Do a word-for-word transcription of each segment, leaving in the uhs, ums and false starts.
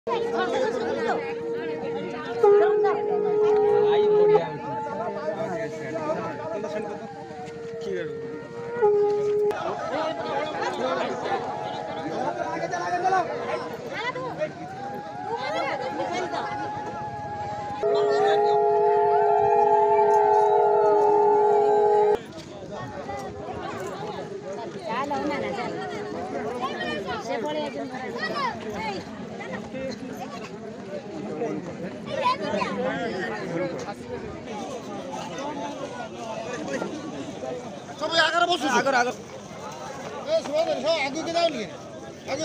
सब आगर बसु आगर आगर ए सुबह सब आगु के जाओ आगु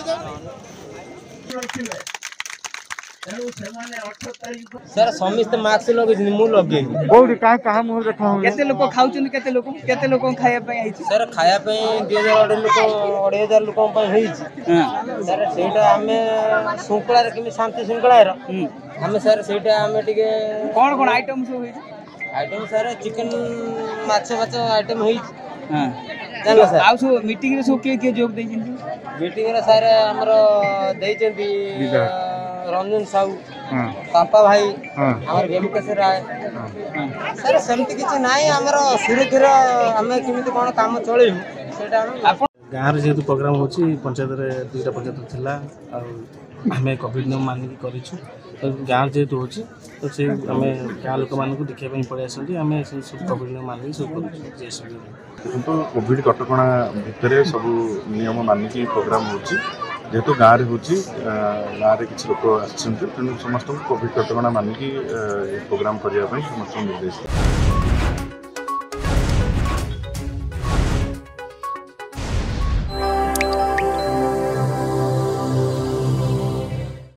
जाओ सर समस्त मास्क लगे मु लगे कोठी का कहा मुह देखा केते लोक खाउछन केते लोक केते लोक खाया पई आइछि सर खाया पे दो हज़ार लोक अढ़ाई हज़ार लोक पे होईछि सर सेटा हमें शृंखला रे कि शांति शृंखला रे हमें सर सेटा हमें टिके कोन कोन आइटम सब होईछि आइटम सर चिकन माछ माछ आइटम होईछि हां जानला सर आउ सब मीटिंग रे सब के के जोग दैछिन मीटिंग रे सर हमरो दैछन्ती रंजन साहू पापा भाई हमर वेमुकेश राय सर सेमती किछि नाही हमरो सुरक्षित हमें किमिति कोन काम चले सेटा हम गाँव जेहेतु प्रोग्राम होची पंचायत रे दुईटा पंचायत थिला आम कोविड नियम मानिक करूँ तो गाँव जेहेतु होची तो से आम गाँव लोक मानक देखा पड़े आसती आम सब कोविड नियम मानिक सब करूँ देखो कोविड कटकणा भितर सब नियम मानिक प्रोग्राम होची जेहेतु गाँव में होची गाँव में किसी लोक आसछन्ते तेणु समस्त कोविड कटकणा मानिक प्रोग्राम करने समस्त निर्देश